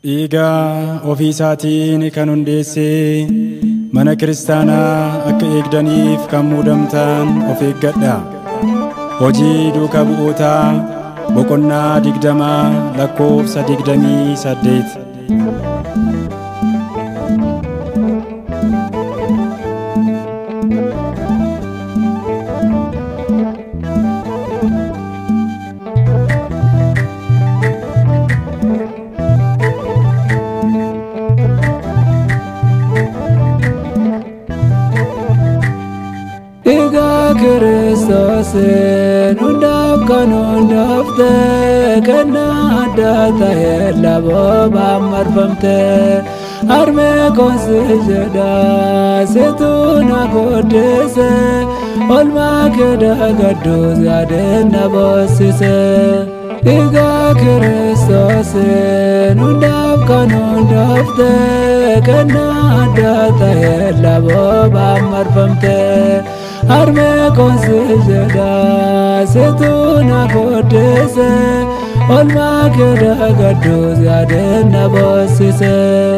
Dhiigaa ofii isaatiin kan hundeessee mana kiristaanaa akka eegdaniif kan muudamtan of eeggadha. Hojii duukaa bu'ootaa boqonnaa 20 lakkoofsa 28. Kiristosin hundaaf kan hundafte kenna addaa ta'e laboobaan marfamte harmee koonsi jedha situ na guddise olmaa kee gadduus yaadeen na boossise. Dhiigaa Kiristosin hundaaf kan hundafte kenna addaa ta'e laboobaan marfamte harmee koonsi jedha situ na guddise olmaa kee gadduus yaadeen na boossise.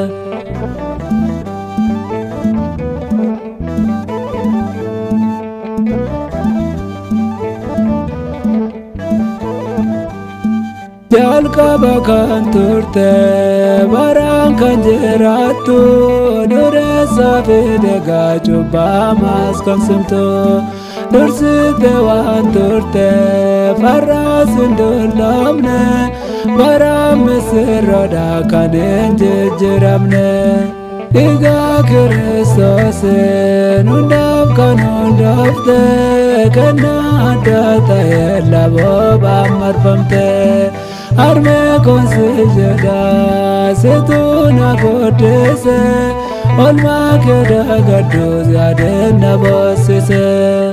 Jalqaba kan turte baraan kan jiraattu dureessaa fi deegaa cubbamaas kan simtu dursite waan turte farraas hin dulloomne baraan misirroodha kan hin jijjiiramne. Dhiigaa Kiristosin hundaaf kan hundafte kenna addaa ta'e laboobaan marfamte harmee koonsi jedha situ na guddise olmaa kee gadduus yaadeen na boossise.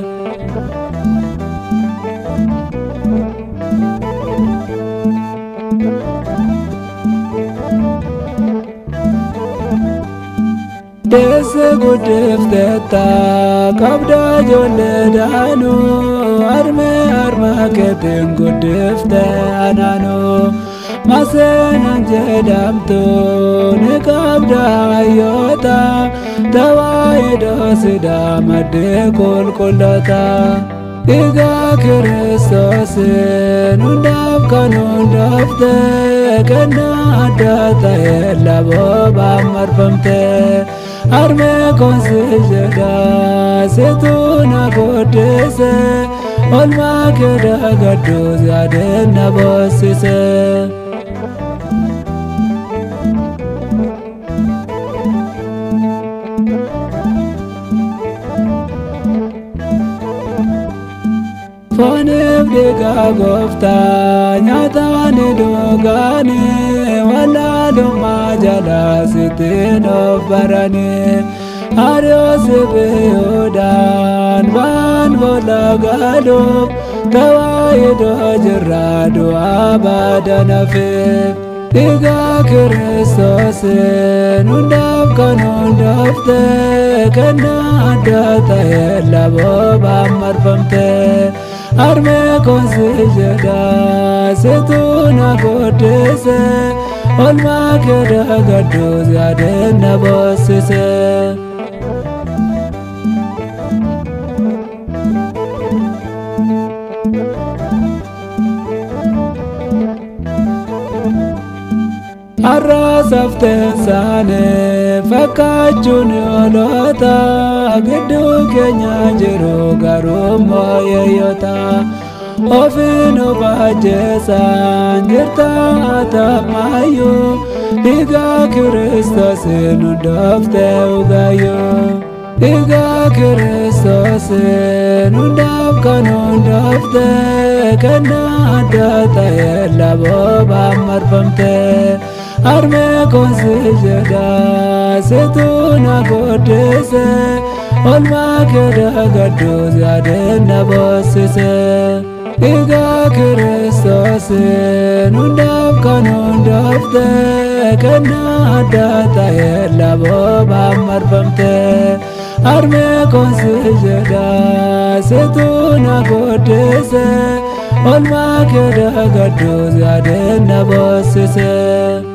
Deesse guddiftetta qabda ijoollee daanu harmee harma keetiin guddifte anaanu maseenan jedhamtu ni qabda hayyoota tawaahidoo sidaa maddee qulqulloota. Dhiigaa Kiristosin hundaaf kan hundafte kenna addaa ta'e laboobaan marfamte harmee koonsi jedha situ na guddise olmaa kee gadduus yaadeen na boossise. Fooniif dhiigaa gooftaa nyaataani dhugaani wallaalummaa jalaa sittiin of barani hariyoo sibii'uudhaan ba'an boolla gaaluuf tawaahidoo jirraa du'aa baada nafeef. Dhiigaa Kiristosin hundaaf kan hundafte kenna addaa ta'e laboobaan marfamte harmee koonsi jedha situ na guddise olmaa kee gadduus yaadeen na boossise. Har'a safteen saanii fakkaachuun oolota gidduu keenya jiru garummaa yeeyyoota ofiin of ajjeesaan jirta tammaayyuu dhiigaa Kiristosin hundafte ugaayyuu. Dhiigaa Kiristosin hundaaf kan hundafte kenna addaa ta'e laboobaan marfamte harmee koonsi jedha situ na guddise olmaa kee gadduus yaadeen na boossise. Dhiigaa Kiristosin hundaaf kan hundafte kenna addaa ta'e laboobaan marfamte harmee koonsi jedha situ na guddise olmaa kee gadduus yaadeen na boossise.